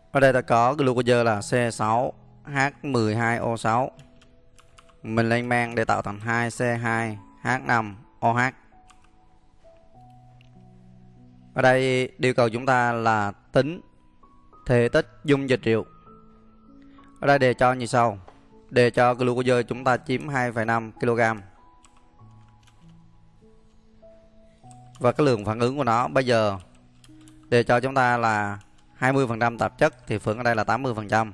Ở đây ta có glucose là C6H12O6. Mình lên men để tạo thành 2C2H5OH. Ở đây yêu cầu chúng ta là tính thể tích dung dịch rượu. Ở đây đề cho như sau. Đề cho glucose chúng ta chiếm 2,5 kg. Và cái lượng phản ứng của nó bây giờ đề cho chúng ta là 20% tạp chất thì phượng ở đây là 80%.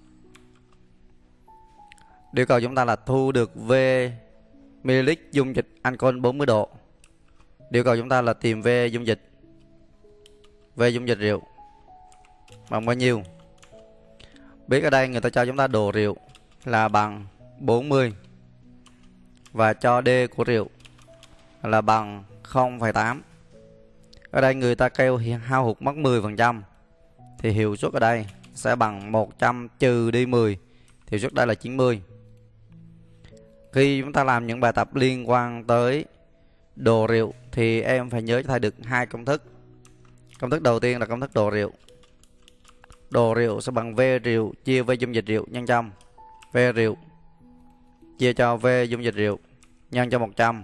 Yêu cầu chúng ta là thu được V ml dung dịch alcohol 40 độ. Yêu cầu chúng ta là tìm V dung dịch. V dung dịch rượu bằng bao nhiêu? Biết ở đây người ta cho chúng ta độ rượu là bằng 40 và cho D của rượu là bằng 0,8. Ở đây người ta kêu hao hụt mất 10% thì hiệu suất ở đây sẽ bằng 100 trừ đi 10 thì hiệu suất đây là 90. Khi chúng ta làm những bài tập liên quan tới độ rượu thì em phải nhớ cho thầy được hai công thức. Công thức đầu tiên là công thức độ rượu. Độ rượu sẽ bằng V rượu chia V dung dịch rượu nhân trăm. V rượu chia cho V dung dịch rượu nhân cho 100.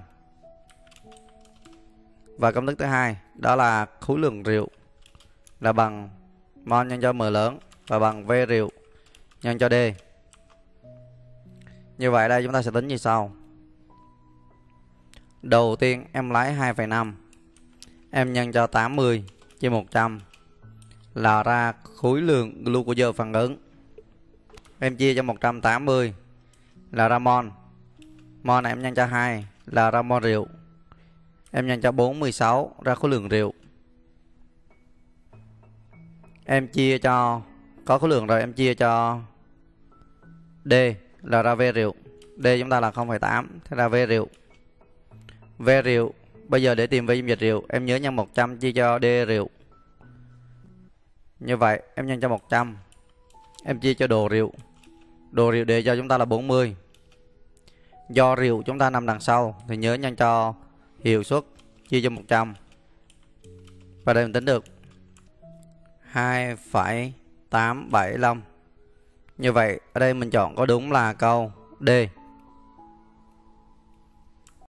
Và công thức thứ hai đó là khối lượng rượu là bằng mol nhân cho M lớn và bằng V rượu nhân cho D. Như vậy đây chúng ta sẽ tính như sau. Đầu tiên em lấy 2,5 em nhân cho 80 chia 100 là ra khối lượng glucose phản ứng. Em chia cho 180 là ra mol. Mol này em nhân cho 2 là ra mol rượu. Em nhân cho 46 ra khối lượng rượu. Em chia cho có khối lượng rồi em chia cho D là ra V rượu. D chúng ta là 0,8 thế là V rượu. V rượu bây giờ để tìm V dung dịch rượu em nhớ nhân 100 chia cho D rượu. Như vậy em nhân cho 100 em chia cho độ rượu. Độ rượu để cho chúng ta là 40. Do rượu chúng ta nằm đằng sau thì nhớ nhân cho hiệu suất chia cho 100. Và đây mình tính được 2,875. Như vậy ở đây mình chọn có đúng là câu D.